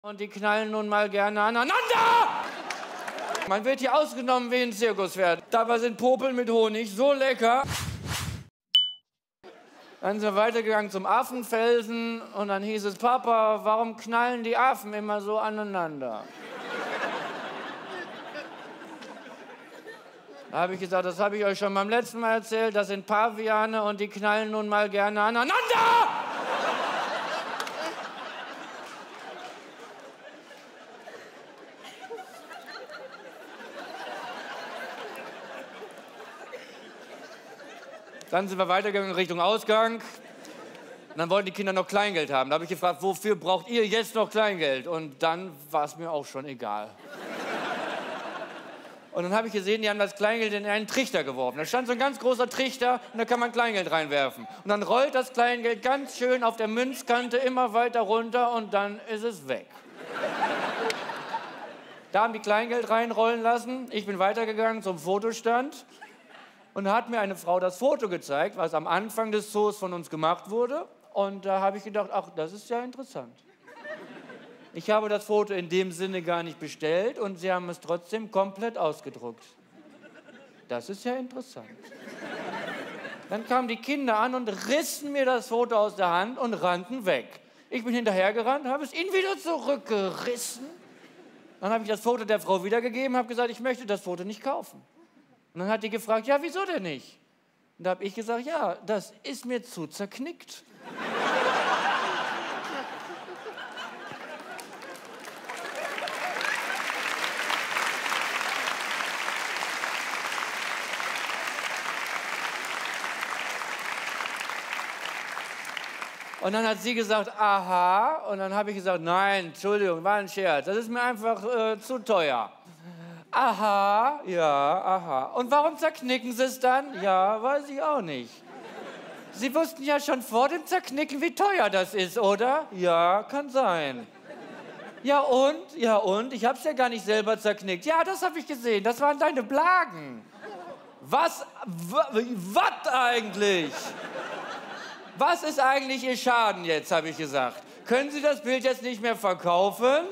Und die knallen nun mal gerne aneinander! Man wird hier ausgenommen wie ein Zirkuspferd. Dabei sind Popeln mit Honig so lecker. Dann sind wir weitergegangen zum Affenfelsen und dann hieß es, Papa, warum knallen die Affen immer so aneinander? Da habe ich gesagt, das habe ich euch schon beim letzten Mal erzählt, das sind Paviane und die knallen nun mal gerne aneinander! Dann sind wir weitergegangen Richtung Ausgang. Und dann wollten die Kinder noch Kleingeld haben. Da habe ich gefragt, wofür braucht ihr jetzt noch Kleingeld? Und dann war es mir auch schon egal. Und dann habe ich gesehen, die haben das Kleingeld in einen Trichter geworfen. Da stand so ein ganz großer Trichter und da kann man Kleingeld reinwerfen. Und dann rollt das Kleingeld ganz schön auf der Münzkante immer weiter runter und dann ist es weg. Da haben die Kleingeld reinrollen lassen. Ich bin weitergegangen zum Fotostand. Und da hat mir eine Frau das Foto gezeigt, was am Anfang des Zoos von uns gemacht wurde. Und da habe ich gedacht, ach, das ist ja interessant. Ich habe das Foto in dem Sinne gar nicht bestellt und sie haben es trotzdem komplett ausgedruckt. Das ist ja interessant. Dann kamen die Kinder an und rissen mir das Foto aus der Hand und rannten weg. Ich bin hinterhergerannt, habe es ihnen wieder zurückgerissen. Dann habe ich das Foto der Frau wiedergegeben, habe gesagt, ich möchte das Foto nicht kaufen. Und dann hat die gefragt, ja, wieso denn nicht? Und da habe ich gesagt, ja, das ist mir zu zerknickt. Und dann hat sie gesagt, aha. Und dann habe ich gesagt, nein, Entschuldigung, war ein Scherz. Das ist mir einfach zu teuer. Aha, ja, aha. Und warum zerknicken Sie es dann? Ja, weiß ich auch nicht. Sie wussten ja schon vor dem Zerknicken, wie teuer das ist, oder? Ja, kann sein. Ja und? Ja und? Ich hab's ja gar nicht selber zerknickt. Ja, das habe ich gesehen. Das waren deine Blagen. Was eigentlich? Was ist eigentlich Ihr Schaden jetzt, habe ich gesagt. Können Sie das Bild jetzt nicht mehr verkaufen?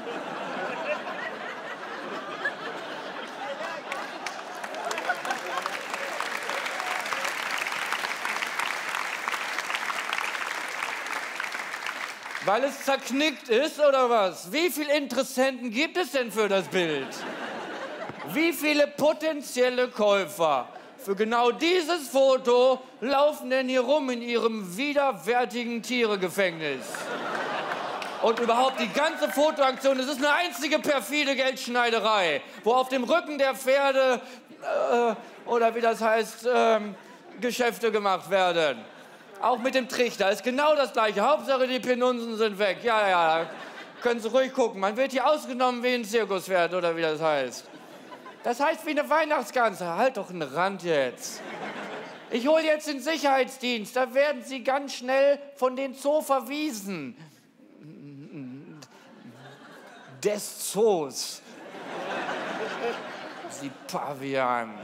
Weil es zerknickt ist, oder was? Wie viele Interessenten gibt es denn für das Bild? Wie viele potenzielle Käufer für genau dieses Foto laufen denn hier rum in ihrem widerwärtigen Tieregefängnis? Und überhaupt die ganze Fotoaktion, das ist eine einzige perfide Geldschneiderei, wo auf dem Rücken der Pferde, oder wie das heißt, Geschäfte gemacht werden. Auch mit dem Trichter ist genau das Gleiche. Hauptsache, die Penunsen sind weg. Ja, ja, können Sie ruhig gucken. Man wird hier ausgenommen wie ein Zirkuspferd, oder wie das heißt. Das heißt wie eine Weihnachtsgans. Halt doch einen Rand jetzt. Ich hole jetzt den Sicherheitsdienst. Da werden Sie ganz schnell von den Zoo verwiesen. Des Zoos. Sie Pavian.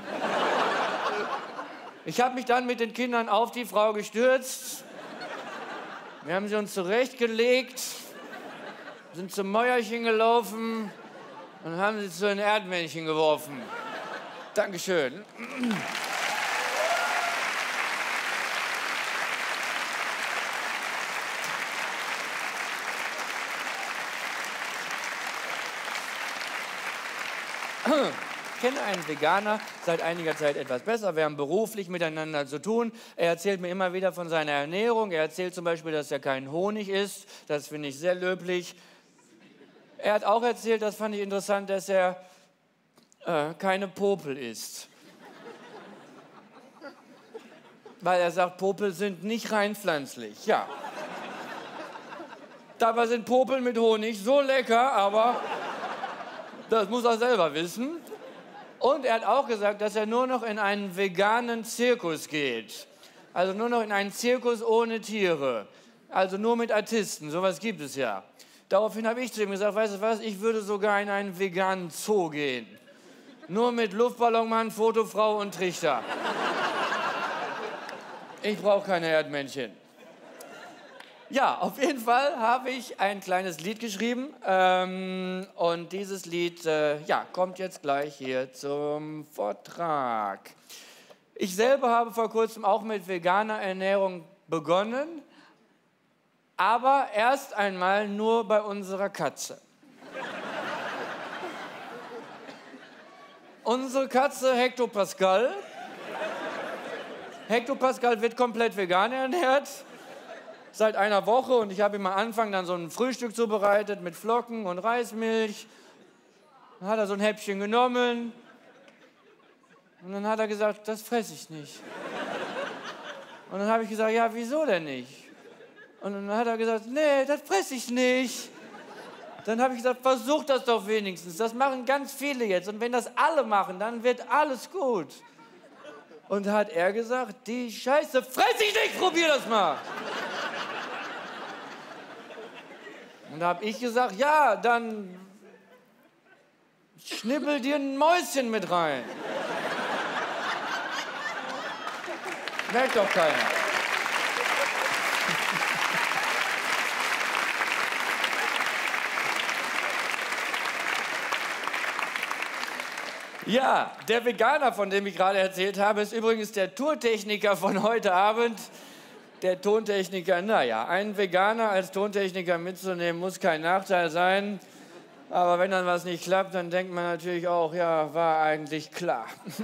Ich habe mich dann mit den Kindern auf die Frau gestürzt. Wir haben sie uns zurechtgelegt, sind zum Mäuerchen gelaufen und haben sie zu den Erdmännchen geworfen. Dankeschön. Ich kenne einen Veganer seit einiger Zeit etwas besser. Wir haben beruflich miteinander zu tun. Er erzählt mir immer wieder von seiner Ernährung. Er erzählt zum Beispiel, dass er keinen Honig isst. Das finde ich sehr löblich. Er hat auch erzählt, das fand ich interessant, dass er keine Popel isst. Weil er sagt, Popel sind nicht rein pflanzlich. Ja. Dabei sind Popeln mit Honig so lecker, aber das muss er selber wissen. Und er hat auch gesagt, dass er nur noch in einen veganen Zirkus geht. Also nur noch in einen Zirkus ohne Tiere. Also nur mit Artisten, sowas gibt es ja. Daraufhin habe ich zu ihm gesagt, weißt du was, ich würde sogar in einen veganen Zoo gehen. Nur mit Luftballonmann, Fotofrau und Trichter. Ich brauche keine Erdmännchen. Ja, auf jeden Fall habe ich ein kleines Lied geschrieben und dieses Lied ja, kommt jetzt gleich hier zum Vortrag. Ich selber habe vor kurzem auch mit veganer Ernährung begonnen, aber erst einmal nur bei unserer Katze. Unsere Katze Hektopascal. Hektopascal wird komplett vegan ernährt, seit einer Woche. Und ich habe ihm am Anfang dann so ein Frühstück zubereitet mit Flocken und Reismilch. Dann hat er so ein Häppchen genommen. Und dann hat er gesagt, das fresse ich nicht. Und dann habe ich gesagt, ja, wieso denn nicht? Und dann hat er gesagt, nee, das fresse ich nicht. Dann habe ich gesagt, versuch das doch wenigstens. Das machen ganz viele jetzt. Und wenn das alle machen, dann wird alles gut. Und da hat er gesagt, die Scheiße fress ich nicht, probier das mal. Und da habe ich gesagt, ja, dann schnippel dir ein Mäuschen mit rein. Merkt doch keiner. Ja, der Veganer, von dem ich gerade erzählt habe, ist übrigens der Tontechniker von heute Abend. Der Tontechniker, naja, einen Veganer als Tontechniker mitzunehmen, muss kein Nachteil sein. Aber wenn dann was nicht klappt, dann denkt man natürlich auch, ja, war eigentlich klar.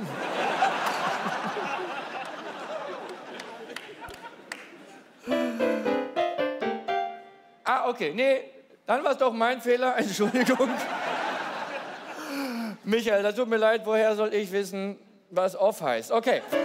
Ah, okay, nee, dann war es doch mein Fehler, Entschuldigung. Michael, das tut mir leid, woher soll ich wissen, was off heißt? Okay.